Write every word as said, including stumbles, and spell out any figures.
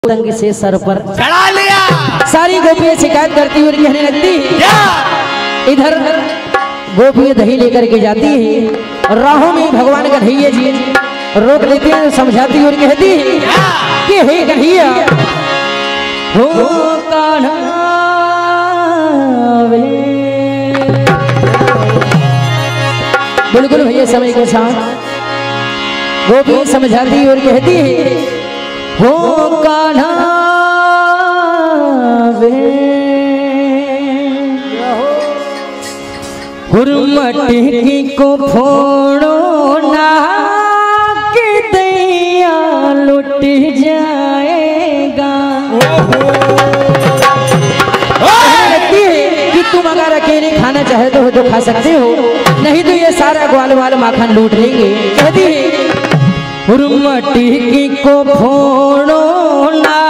तंग से सर पर चढ़ा लिया। सारी गोपियां शिकायत करती हुई कहने लगती है, इधर गोपियां दही लेकर के जाती है, राहों में भगवान कन्हैया जी रोक लेते हैं, समझाती हुई कहती है कि हे कन्हैया हो कान्हा वे। बिल्कुल भैया समय के साथ गोपियां समझाती और कहती है हो कान्हा वे हुरमटी को फोड़ो ना कि दैया लुट जाएगा। कि तुम अगर अकेले खाना चाहते हो तो खा सकते हो, नहीं तो ये सारा ग्वाल वाल माखन लूट लेंगे। कहती है हुरमटी को फोड़ो ना